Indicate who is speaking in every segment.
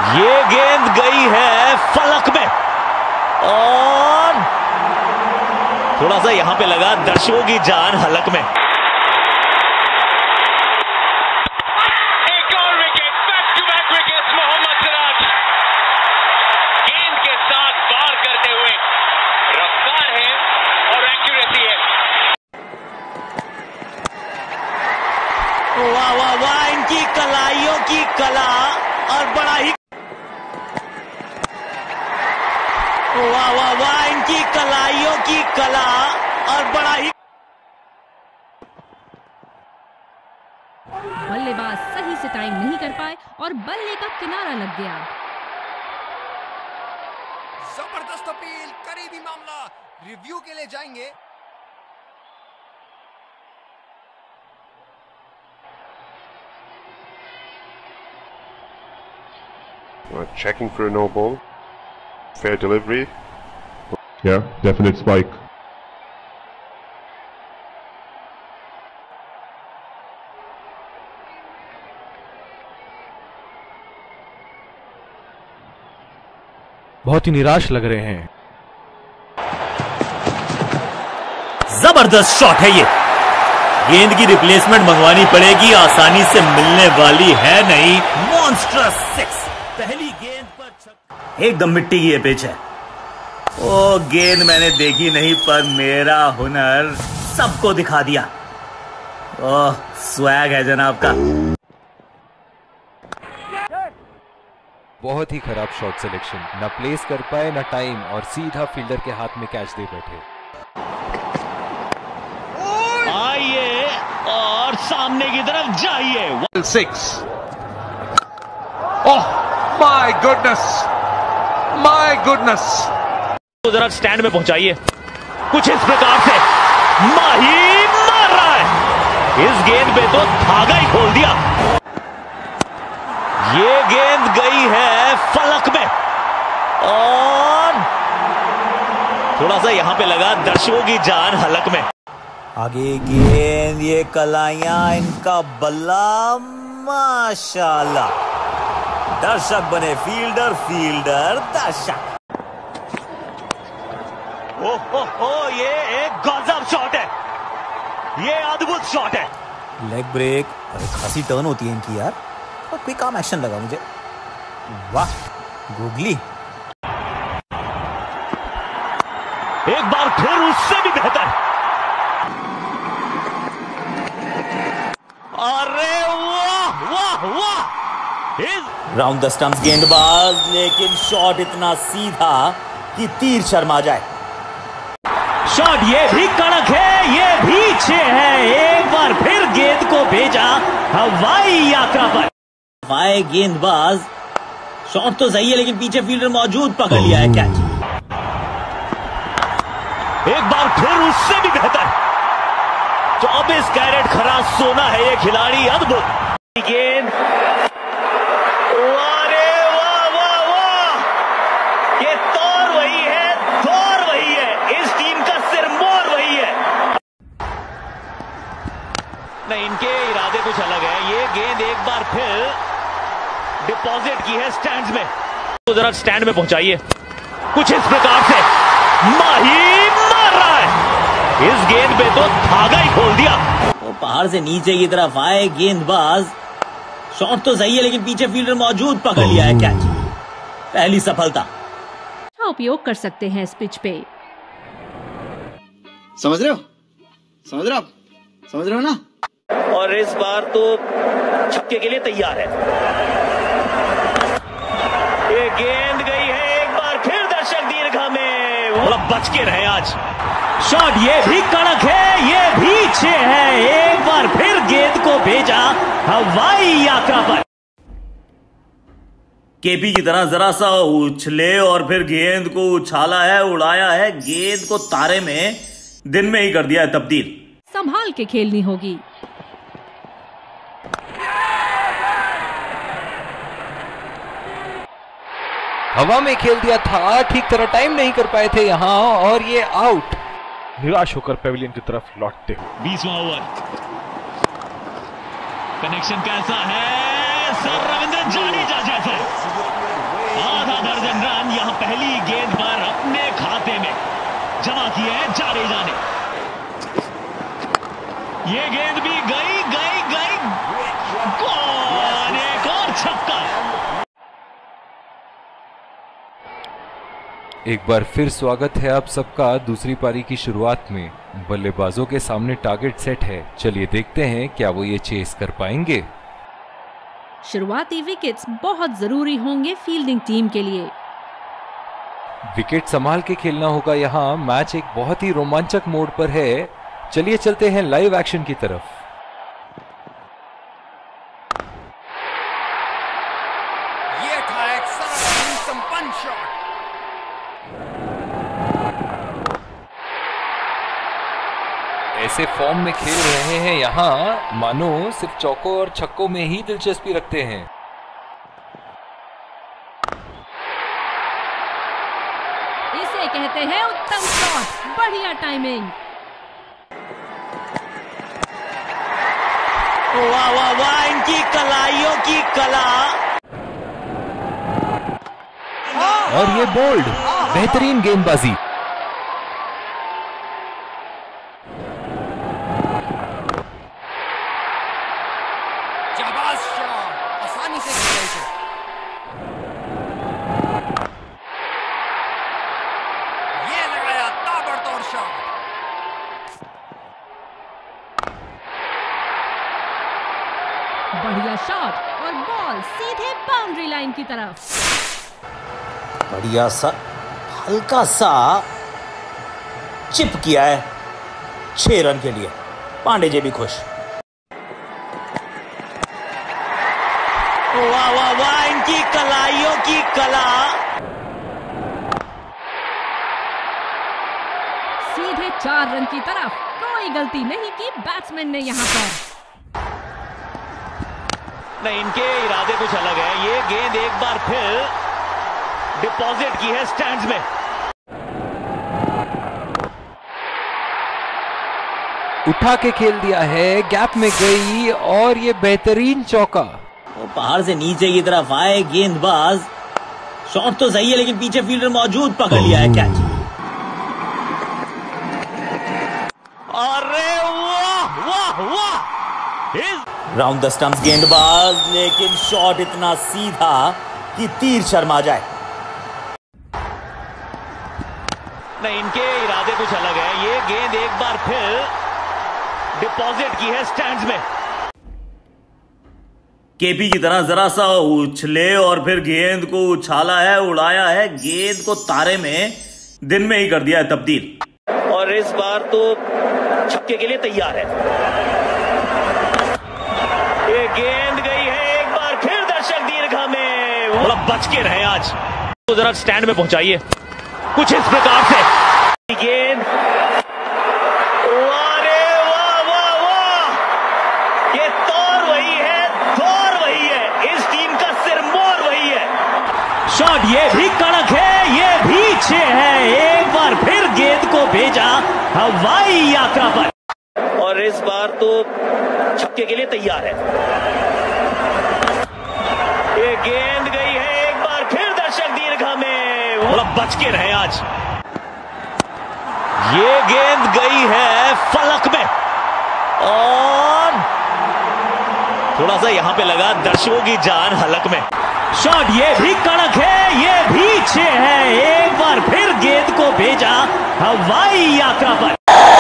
Speaker 1: ये गेंद गई है फलक में और थोड़ा सा यहां पे लगा दर्शकों की जान हलक में।
Speaker 2: एक और wicket, back to back wicket Mohammed Siraj गेंद के साथ वार करते हुए। रफ्तार है और एक्यूरेसी है।
Speaker 1: वाह वाह वाह, इनकी कलाइयों की कला और बड़ा ही वाह वाह वाह, इनकी कलाइयों की कला और बड़ा ही।
Speaker 3: बल्लेबाज सही से टाइम नहीं कर पाए और बल्ले का किनारा लग गया।
Speaker 4: जबरदस्त अपील, करीबी मामला, रिव्यू के लिए जाएंगे।
Speaker 5: Checking for a no ball. Fair delivery.
Speaker 6: Yeah, definite spike.
Speaker 7: बहुत ही निराश लग रहे हैं।
Speaker 1: जबरदस्त शॉट है ये। गेंद की रिप्लेसमेंट मंगवानी पड़ेगी, आसानी से मिलने वाली है नहीं। मॉन्स्ट्रस सिक्स, पहली गेंद पर छक्का। एकदम मिट्टी की ये पिच है। ओ गेंद मैंने देखी नहीं पर मेरा हुनर सबको दिखा दिया। ओह स्वैग है जनाब का।
Speaker 7: बहुत ही खराब शॉट सिलेक्शन, ना प्लेस कर पाए ना टाइम और सीधा फील्डर के हाथ में कैच दे बैठे।
Speaker 1: आइए और सामने की तरफ जाइए।
Speaker 8: 6 ओह माय गुडनेस
Speaker 1: जरा स्टैंड में पहुंचाइए। कुछ इस प्रकार से माही मार रहा है। इस गेंद पे तो धागा ही खोल दिया। ये गेंद गई है फलक में और थोड़ा सा यहां पे लगा दर्शकों की जान हलक में। आगे गेंद, ये कलाइयां, इनका बल्ला, माशाल्लाह। दर्शक बने फील्डर, फील्डर दर्शक। ओहो, ये एक गजब शॉट है, ये अद्भुत शॉट है। लेग ब्रेक, अरे खासी टर्न होती है इनकी यार। और कोई काम एक्शन लगा मुझे। वाह गूगली, एक बार फिर उससे भी बेहतर। अरे वाह वाह वाह, राउंड द स्टंप्स गेंदबाज, लेकिन शॉट इतना सीधा कि तीर शर्मा जाए। शॉट ये भी कड़क है, ये भी 6 है। एक बार फिर गेंद को भेजा हवाई यात्रा पर। हवाई गेंदबाज, शॉट तो सही है लेकिन पीछे फील्डर मौजूद, पकड़ लिया है कैच। एक बार फिर उससे भी बेहतर। 24 कैरेट खरा सोना है ये खिलाड़ी, अद्भुत गेंद। अरे वाह वाह वाह, ये तौर वही है, दौर वही है, इस टीम का सिरमौर वही है। नहीं, इनके इरादे कुछ अलग है। ये गेंद एक बार फिर डिपॉजिट की है स्टैंड्स में। तो जरा स्टैंड में पहुंचाइए। कुछ इस प्रकार से माही मार रहा है। इस गेंद पे तो धागा ही खोल दिया। वो पहाड़ से नीचे की तरफ आए गेंदबाज, शॉट तो सही है लेकिन पीछे फील्डर मौजूद, पकड़ लिया है कैच। पहली सफलता।
Speaker 3: अच्छा उपयोग कर सकते हैं इस पिच पे।
Speaker 9: समझ रहे हो ना?
Speaker 1: और इस बार तो छक्के के लिए तैयार है। ये गेंद गई है एक बार फिर दर्शक दीर्घा में। वो बच के रहे आज। शॉट ये भी कड़क है, ये भी 6 है। एक बार फिर गेंद को भेजा हवाई यात्रा पर। केपी की तरह जरा सा उछले और फिर गेंद को उछाला है, उड़ाया है। गेंद को तारे में दिन में ही कर दिया है तब्दील।
Speaker 3: संभाल के खेलनी होगी।
Speaker 7: हवा में खेल दिया था, ठीक तरह टाइम नहीं कर पाए थे यहाँ और ये आउट। निराश होकर पेविलियन की तरफ लौटते हुए
Speaker 1: 20वां ओवर। कनेक्शन कैसा है? सर रविंद्र जाडेजा जैसा।
Speaker 7: एक बार फिर स्वागत है आप सबका दूसरी पारी की शुरुआत में। बल्लेबाजों के सामने टारगेट सेट है, चलिए देखते हैं क्या वो ये चेस कर पाएंगे।
Speaker 3: शुरुआती विकेट्स बहुत जरूरी होंगे फील्डिंग टीम के लिए।
Speaker 7: विकेट संभाल के खेलना होगा यहाँ। मैच एक बहुत ही रोमांचक मोड पर है। चलिए चलते हैं लाइव एक्शन की तरफ।
Speaker 4: ये था एक सरल संपन्न शॉट।
Speaker 7: ऐसे फॉर्म में खेल रहे हैं यहाँ, मानो सिर्फ चौकों और छक्कों में ही दिलचस्पी रखते हैं।
Speaker 3: इसे कहते हैं उत्तम शॉट, बढ़िया टाइमिंग।
Speaker 1: वाह वाह वाह, इनकी कलाइयों की कला।
Speaker 7: और ये बोल्ड, बेहतरीन गेंदबाजी।
Speaker 4: जाबाज शॉट, आसानी से खेला इसे। ये लगाया ताबड़तोड़ शॉट।
Speaker 3: बढ़िया शॉट और बॉल सीधे बाउंड्री लाइन की तरफ।
Speaker 8: बढ़िया सा हल्का सा चिप किया है 6 रन के लिए। पांडे जी भी खुश।
Speaker 1: वाह वाह वाह, इनकी कलाइयों की कला।
Speaker 3: सीधे 4 रन की तरफ। कोई गलती नहीं की बैट्समैन ने यहाँ पर।
Speaker 1: नहीं, इनके इरादे कुछ अलग है। ये गेंद एक बार फिर डिपॉजिट की है स्टैंड्स में।
Speaker 7: उठा के खेल दिया है, गैप में गई और ये बेहतरीन चौका।
Speaker 8: वो पहाड़ से नीचे की तरफ आए गेंदबाज। शॉट तो सही है लेकिन पीछे फील्डर मौजूद, पकड़ लिया है कैच।
Speaker 1: अरे वाह वाह वाह,
Speaker 8: राउंड द स्टंप्स गेंदबाज, लेकिन शॉट इतना सीधा कि तीर शर्मा जाए।
Speaker 1: नहीं, इनके इरादे कुछ अलग है। ये गेंद एक बार फिर डिपॉजिट की है स्टैंड्स में।
Speaker 8: केपी की तरह जरा सा उछले और फिर गेंद को उछाला है, उड़ाया है। गेंद को तारे में दिन में ही कर दिया है तब्दील।
Speaker 1: और इस बार तो छक्के के लिए तैयार है। ये गेंद गई है एक बार फिर दर्शक दीर्घा में। थोड़ा बच के रहे आज, तो जरा स्टैंड में पहुंचाइए कुछ इस प्रकार से। गेंद, अरे वाह वाह वाह, ये तौर वही है, दौर वही है, इस टीम का सिरमौर वही है। शॉट ये भी कड़क है, ये भी 6 है। एक बार फिर गेंद को भेजा हवाई यात्रा पर, और इस बार तो छक्के के लिए तैयार है। ये गेंद गई है एक बार फिर दर्शक दीर्घा में। थोड़ा बच के रहे आज। ये गेंद गई है फलक में और थोड़ा सा यहां पे लगा दर्शकों की जान हलक में। शॉट ये भी कड़क है, ये भी 6 है। एक बार फिर गेंद को भेजा हवाई यात्रा पर।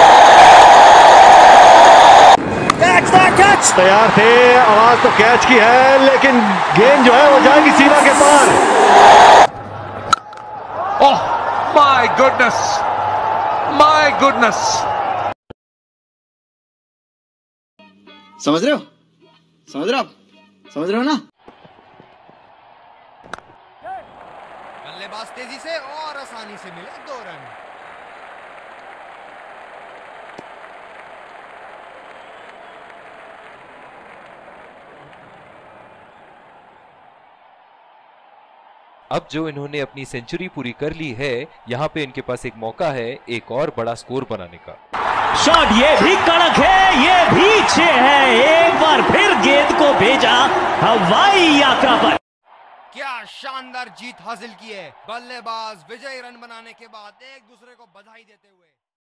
Speaker 9: तैयार थे, आवाज तो कैच की है लेकिन गेंद जो है वो जाएगी सीमा के पार।
Speaker 10: Oh my goodness, my goodness.
Speaker 11: समझ रहे हो, समझ रहे हो, समझ रहे हो ना।
Speaker 4: बल्लेबाज तेजी से और आसानी से मिले 2 रन।
Speaker 7: अब जो इन्होंने अपनी सेंचुरी पूरी कर ली है, यहाँ पे इनके पास एक मौका है एक और बड़ा स्कोर बनाने का।
Speaker 1: शॉट ये भी कड़क है, ये भी 6 है। एक बार फिर गेंद को भेजा हवाई यात्रा पर।
Speaker 4: क्या शानदार जीत हासिल की है। बल्लेबाज विजयी रन बनाने के बाद एक दूसरे को बधाई देते हुए